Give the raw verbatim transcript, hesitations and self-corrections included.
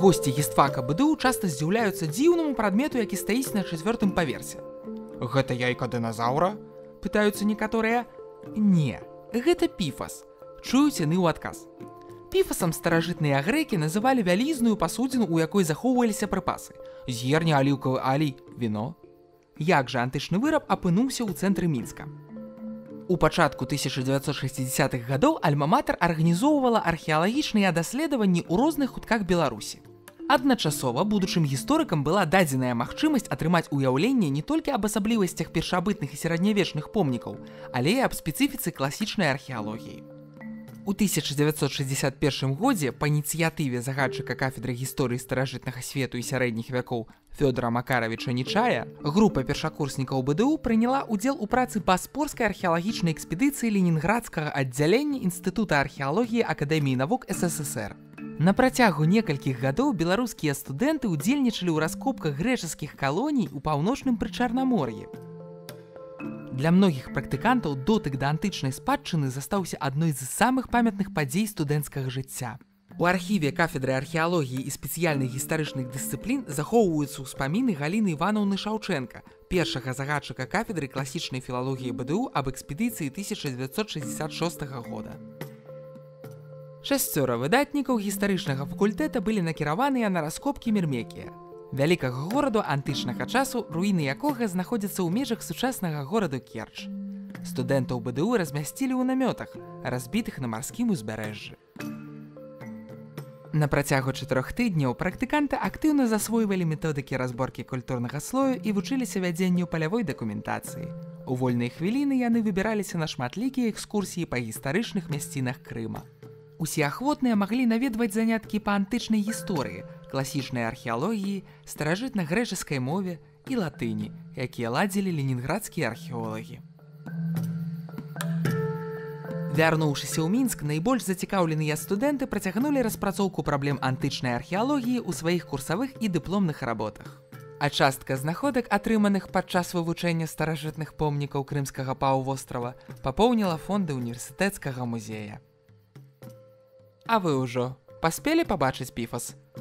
Госці гістфака БДУ часта здзіўляюцца дзіўнаму прадмету, які стаіць на чацвёртым паверсе. Гэта яйка дыназаўра? Пытаюцца некаторыя. Не, гэта піфас. Чуюць яны ў адказ. Піфасам старажытныя грэкі называлі вялізную пасудзіну, у якой захоўваліся прыпасы. Зерня, аліўкавы алей, віно. Як жа антычны выраб апынуўся ў цэнтры Мінска? У пачатку тысяча дзевяцьсот шэсцідзесятых гадоў альма-матэр арганізоўвала археалагічныя даследаванні ў розных кутках Беларусі. Адначасова будучым гісторыкам была дадзеная магчымасць атрымаць уяўленне не толькі аб асаблівасцях першабытных і сярэднявечных помнікаў, але і аб спецыфіцы класічнай археалогіі. У тысяча дзевяцьсот шэсцьдзесят першым годзе па ініцыятыве загадчыка кафедры гісторыі старажытнага свету і сярэдніх вякоў Фёдора Макаравіча Нечая група першакурснікаў БДУ прыняла ўдзел у працы па спорскай археалагічнай экспедыцыі ленінградскага аддзялення Інстытута археалогіі Акадэміі навук СССР. На працягу некалькіх гадоў беларускія студэнты ўдзельнічалі ў раскопках грэчаскіх калоній у паўночным прычарнамор'і. Для многіх практыкантаў дотык да антычнай спадчыны застаўся адной з самых памятных падзей студэнцкага жыцця. У архіве кафедры археалогіі і спецыяльных гістарычных дысцыплін захоўваюцца ўспаміны Галіны Іванаўны Шаўчэнка, першага загадчыка кафедры класічнай філалогіі БДУ аб экспедыцыі тысяча дзевяцьсот шэсцьдзесят шостага года. Шасцёра выдатнікаў гістарычнага факультэта былі накіраваныя на раскопкі Мірмекія, вялікага гораду антычнага часу, руіны якога знаходзяцца ў межах сучаснага гораду Керчь. Студэнтаў БДУ размясцілі ў намётах, разбітых на марскім узбярэжжы. На працягу чатырох тыдняў практыканты актыўна засвойвалі методыкі разборкі культурнага слою і вучыліся вядзенню палявой дакументацыі. У вольныя хвіліны яны выбіраліся на шматлікія экскурсіі па гістарычных мясцінах Крыма. Усе ахвотныя маглі наведваць заняткі па антычнай гісторыі, класічнай археалогіі, старажытна-грэчаскай мове і латыні, якія ладзілі ленінградскія археолагі. Вярнуўшыся ў Мінск, найбольш зацікаўленыя студэнты працягнулі распрацоўку праблем антычнай археалогіі ў сваіх курсавых і дыпломных работах. А частка знаходак, атрыманых падчас вывучэння старажытных помнікаў Крымскага паўвострава, папоўніла фонды універсітэцкага музея. А вы ўжо паспелі пабачыць піфас?